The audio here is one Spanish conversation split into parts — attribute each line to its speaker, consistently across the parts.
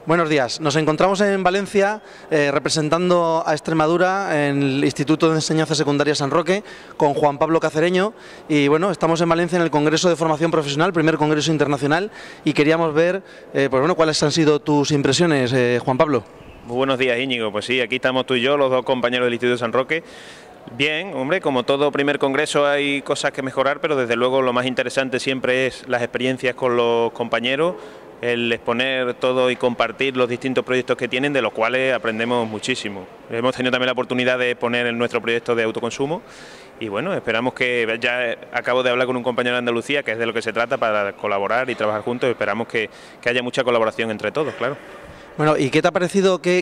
Speaker 1: Buenos días. Nos encontramos en Valencia representando a Extremadura en el Instituto de Enseñanza Secundaria San Roque con Juan Pablo Cacereño y bueno, estamos en Valencia en el Congreso de Formación Profesional, primer congreso internacional, y queríamos ver pues bueno, cuáles han sido tus impresiones, Juan Pablo.
Speaker 2: Muy buenos días, Íñigo. Pues sí, aquí estamos tú y yo, los dos compañeros del Instituto de San Roque. Bien, hombre, como todo primer congreso hay cosas que mejorar, pero desde luego lo más interesante siempre es las experiencias con los compañeros, el exponer todo y compartir los distintos proyectos que tienen, de los cuales aprendemos muchísimo. Hemos tenido también la oportunidad de exponer en nuestro proyecto de autoconsumo y bueno, esperamos que, ya acabo de hablar con un compañero de Andalucía, que es de lo que se trata, para colaborar y trabajar juntos. Esperamos que haya mucha colaboración entre todos, claro.
Speaker 1: Bueno, ¿y qué te ha parecido? ¿Qué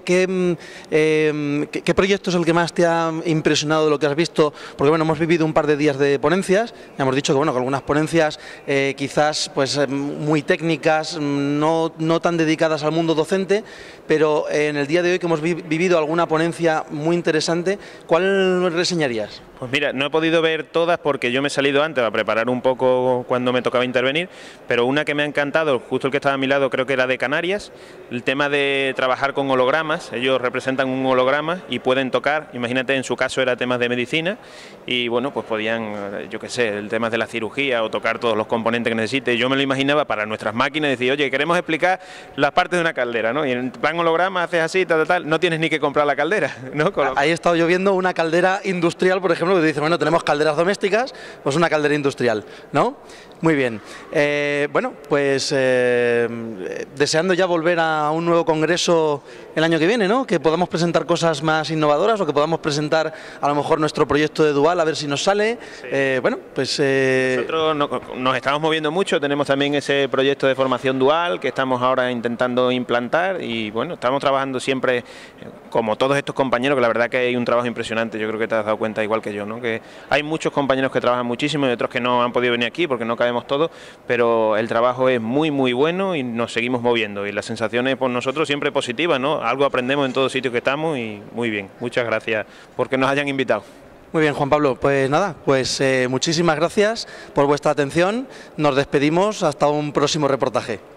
Speaker 1: proyecto es el que más te ha impresionado de lo que has visto? Porque bueno, hemos vivido un par de días de ponencias, ya hemos dicho que bueno, que algunas ponencias quizás pues muy técnicas, no tan dedicadas al mundo docente, pero en el día de hoy que hemos vivido alguna ponencia muy interesante, ¿cuál reseñarías?
Speaker 2: Pues mira, no he podido ver todas porque yo me he salido antes a preparar un poco cuando me tocaba intervenir, pero una que me ha encantado, justo el que estaba a mi lado, creo que era de Canarias, el tema de trabajar con hologramas. Ellos representan un holograma y pueden tocar, imagínate, en su caso era temas de medicina y bueno, pues podían, yo qué sé, el tema de la cirugía o tocar todos los componentes que necesite. Yo me lo imaginaba para nuestras máquinas, decir, oye, queremos explicar las partes de una caldera, ¿no? Y en plan holograma haces así, tal, no tienes ni que comprar la caldera, ¿no?
Speaker 1: Ahí he estado yo viendo una caldera industrial, por ejemplo, que dice, bueno, tenemos calderas domésticas, pues una caldera industrial, ¿no? Muy bien. Bueno, pues deseando ya volver a un nuevo congreso el año que viene, ¿no? Que podamos presentar cosas más innovadoras o que podamos presentar a lo mejor nuestro proyecto de Dual, a ver si nos sale. Sí. Bueno, pues...
Speaker 2: Nosotros nos estamos moviendo mucho, tenemos también ese proyecto de formación dual que estamos ahora intentando implantar y bueno, estamos trabajando siempre como todos estos compañeros, que la verdad que hay un trabajo impresionante. Yo creo que te has dado cuenta igual que yo, ¿no? Que hay muchos compañeros que trabajan muchísimo y otros que no han podido venir aquí porque no cabemos todos, pero el trabajo es muy bueno y nos seguimos moviendo y las sensaciones por nosotros siempre positivas, ¿no? Algo aprendemos en todos sitios que estamos y muy bien. Muchas gracias porque nos hayan invitado.
Speaker 1: Muy bien, Juan Pablo, pues nada, pues muchísimas gracias por vuestra atención, nos despedimos hasta un próximo reportaje.